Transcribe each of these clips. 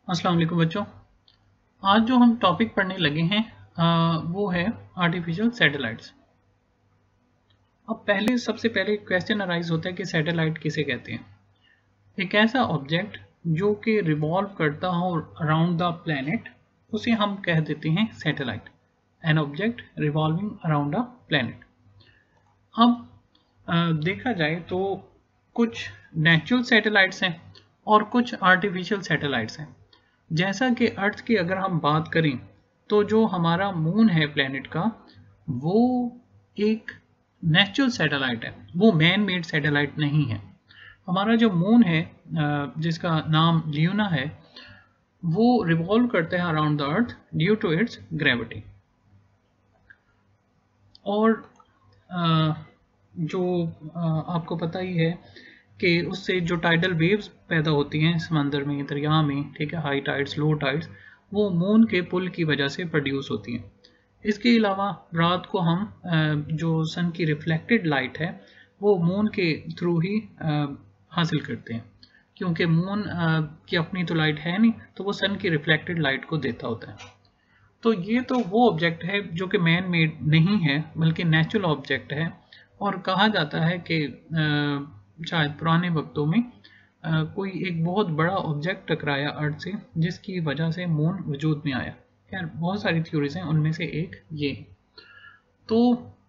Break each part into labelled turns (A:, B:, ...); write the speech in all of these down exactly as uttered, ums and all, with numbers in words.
A: अस्सलाम वालेकुम बच्चों। आज जो हम टॉपिक पढ़ने लगे हैं आ, वो है आर्टिफिशियल सैटेलाइट्स। अब पहले सबसे पहले क्वेश्चन अराइज होता है कि सैटेलाइट किसे कहते हैं। एक ऐसा ऑब्जेक्ट जो कि रिवॉल्व करता हो अराउंड द प्लैनेट उसे हम कह देते हैं satellite. An object revolving around a planet. अब आ, देखा जाए तो कुछ नेचुरल सैटेलाइट्स हैं और कुछ आर्टिफिशियल सैटेलाइट्स हैं। जैसा कि अर्थ की अगर हम बात करें तो जो हमारा मून है प्लेनेट का, वो एक नेचुरल सैटेलाइट है, वो मैन मेड सैटेलाइट नहीं है। हमारा जो मून है जिसका नाम ल्यूना है, वो रिवॉल्व करता है around the earth due to its gravity. और जो आपको पता ही है कि उससे जो टाइडल वेव्स पैदा होती हैं समंदर में, दरिया में, ठीक है, हाई टाइड्स, लो टाइड्स, वो मून के पुल की वजह से प्रोड्यूस होती हैं। इसके अलावा रात को हम जो सन की रिफ्लेक्टेड लाइट है वो मून के थ्रू ही हासिल करते हैं, क्योंकि मून की अपनी तो लाइट है नहीं, तो वो सन की रिफ्लेक्टेड लाइट को देता होता है। तो ये तो वो ऑब्जेक्ट है जो कि मैन मेड नहीं है बल्कि नेचुरल ऑब्जेक्ट है। और कहा जाता है कि शायद पुराने वक्तों में आ, कोई एक बहुत बड़ा ऑब्जेक्ट टकराया अर्थ से जिसकी वजह से मून वजूद में आया। यार बहुत सारी थ्योरीज हैं, उनमें से एक ये। तो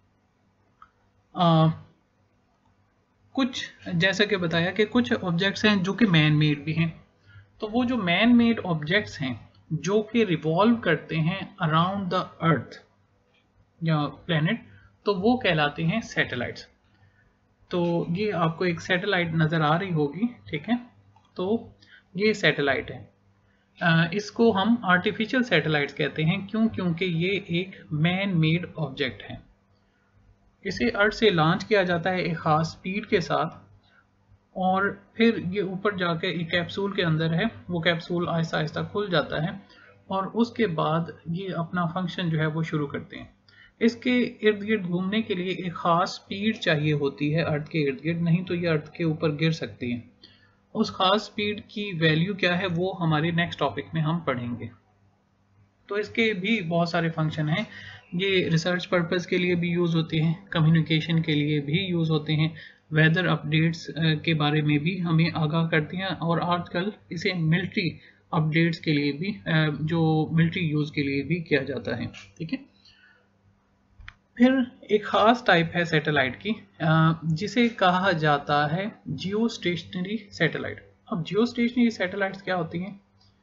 A: आ, कुछ जैसा कि बताया कि कुछ ऑब्जेक्ट्स हैं जो कि मैन मेड भी हैं। तो वो जो मैन मेड ऑब्जेक्ट्स हैं जो कि रिवॉल्व करते हैं अराउंड द अर्थ या प्लेनेट, तो वो कहलाते हैं सैटेलाइट्स। तो ये आपको एक सैटेलाइट नज़र आ रही होगी, ठीक है। तो ये सैटेलाइट है। इसको हम आर्टिफिशियल सैटेलाइट्स कहते हैं। क्यों? क्योंकि ये एक मैन मेड ऑब्जेक्ट है। इसे अर्थ से लॉन्च किया जाता है एक ख़ास स्पीड के साथ, और फिर ये ऊपर जाके एक कैप्सूल के अंदर है, वो कैप्सूल आहिस्ता आहिस्ता खुल जाता है और उसके बाद ये अपना फंक्शन जो है वो शुरू करते हैं। इसके इर्द गिर्द घूमने के लिए एक ख़ास स्पीड चाहिए होती है अर्थ के इर्द गिर्द, नहीं तो ये अर्थ के ऊपर गिर सकती हैं। उस ख़ास स्पीड की वैल्यू क्या है वो हमारे नेक्स्ट टॉपिक में हम पढ़ेंगे। तो इसके भी बहुत सारे फंक्शन हैं। ये रिसर्च पर्पज़ के लिए भी यूज़ होते हैं, कम्युनिकेशन के लिए भी यूज़ होते हैं, वेदर अपडेट्स के बारे में भी हमें आगाह करती हैं, और आजकल इसे मिलिट्री अपडेट्स के लिए भी, जो मिलिट्री यूज़ के लिए भी किया जाता है, ठीक है। फिर एक ख़ास टाइप है सैटेलाइट की जिसे कहा जाता है जियो स्टेशनरी सैटेलाइट। अब जियो स्टेशनरी सैटेलाइट्स क्या होती हैं?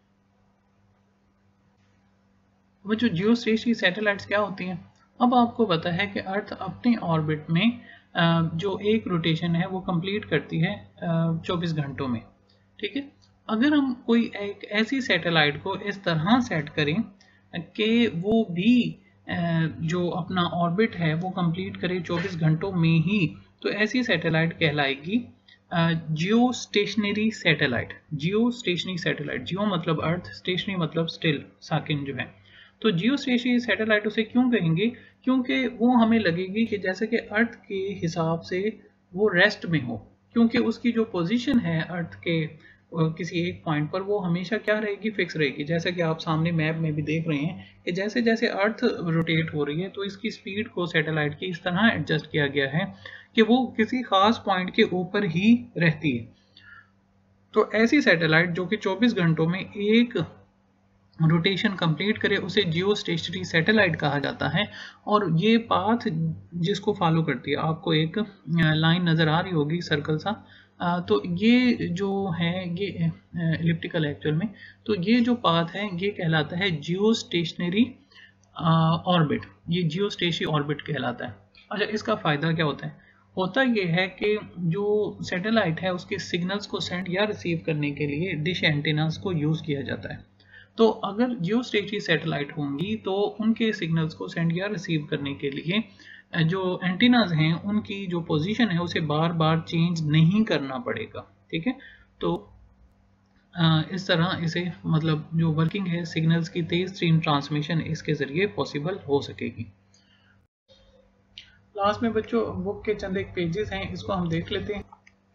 A: वो जो जियो स्टेशनरी सैटेलाइट्स क्या होती हैं? अब आपको पता है कि अर्थ अपने ऑर्बिट में जो एक रोटेशन है वो कंप्लीट करती है चौबीस घंटों में, ठीक है। अगर हम कोई एक ऐसी सैटेलाइट को इस तरह सेट करें कि वो भी जो अपना ऑर्बिट है वो कंप्लीट करे चौबीस घंटों में ही, तो ऐसी सैटेलाइट कहलाएगी geostationary satellite. Geostationary satellite, geo मतलब अर्थ, स्टेशनरी मतलब स्टिल, साकिन जो है। तो जियो स्टेशनरी सैटेलाइट उसे क्यों कहेंगे? क्योंकि वो हमें लगेगी कि जैसे कि अर्थ के हिसाब से वो रेस्ट में हो, क्योंकि उसकी जो पोजीशन है अर्थ के किसी एक पॉइंट पर वो हमेशा क्या रहेगी, फिक्स रहेगी। जैसे कि आप सामने मैप में भी देख रहे हैं कि जैसे जैसे अर्थ रोटेट हो रही है तो इसकी स्पीड को सैटेलाइट की इस तरह एडजस्ट किया गया है कि वो किसी खास पॉइंट के ऊपर ही रहती है। तो ऐसी सैटेलाइट जो कि चौबीस घंटों में एक रोटेशन कंप्लीट करे उसे जियो स्टेशनरी सैटेलाइट कहा जाता है। और ये पाथ जिसको फॉलो करती है, आपको एक लाइन नज़र आ रही होगी सर्कल सा, आ, तो ये जो है ये एलिप्टिकल एक्चुअल में, तो ये जो पाथ है ये कहलाता है जियो स्टेशनरी ऑर्बिट। ये जियो स्टेशनरी ऑर्बिट कहलाता है। अच्छा, इसका फ़ायदा क्या होता है? होता ये है कि जो सैटेलाइट है उसके सिग्नल्स को सेंड या रिसीव करने के लिए डिश एंटेनास को यूज़ किया जाता है। तो अगर जियो स्टेशनरी सैटेलाइट होंगी तो उनके सिग्नल्स को सेंड या रिसीव करने के लिए जो एंटीनाज हैं उनकी जो पोजीशन है उसे बार बार चेंज नहीं करना पड़ेगा, ठीक है। तो इस तरह इसे मतलब जो वर्किंग है सिग्नल्स की तेज स्ट्रीम ट्रांसमिशन इसके ज़रिए पॉसिबल हो सकेगी। लास्ट में बच्चों बुक के चंद एक पेजेस हैं, इसको हम देख लेते हैं।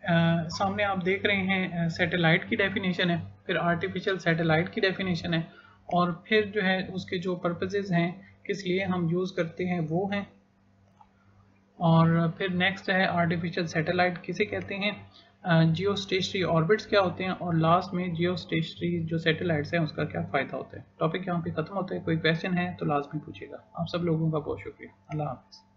A: आ, सामने आप देख रहे हैं सैटेलाइट की डेफिनेशन है, फिर आर्टिफिशियल सैटेलाइट की डेफिनेशन है, और फिर जो है उसके जो पर्पसेस हैं, किस लिए हम यूज़ करते हैं वो हैं। और फिर नेक्स्ट है आर्टिफिशियल सैटेलाइट किसे कहते हैं, जियो स्टेशनरी ऑर्बिट्स क्या होते हैं, और लास्ट में जियो स्टेशनरी जो सैटेलाइट्स हैं उसका क्या फ़ायदा होता है। टॉपिक यहाँ पे ख़त्म होता है। कोई क्वेश्चन है तो लाजमी पूछिएगा। आप सब लोगों का बहुत शुक्रिया। अल्लाह हाफ़िज़।